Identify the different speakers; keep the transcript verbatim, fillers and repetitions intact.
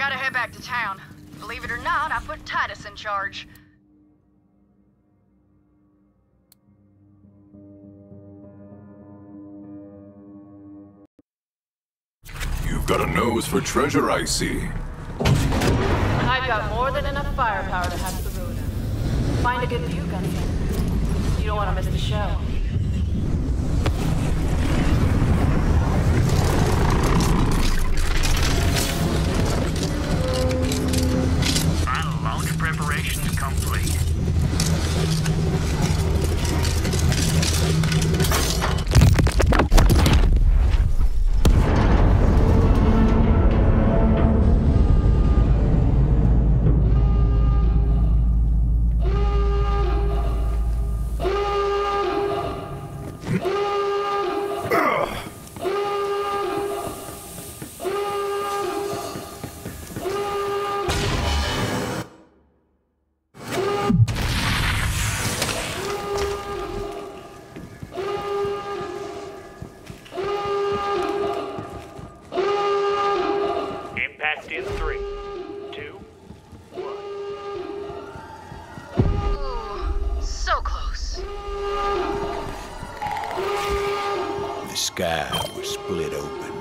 Speaker 1: gotta head back to town. Believe it or not, I put Titus in charge.
Speaker 2: You've got a nose for treasure, I see.
Speaker 3: I've got more than enough firepower to have the ruiner. Find a good view, Gunslinger. You don't want to miss the show.
Speaker 4: Final launch preparations complete. Impact in three, two, one.
Speaker 1: Ooh, so close.
Speaker 5: The sky was split open.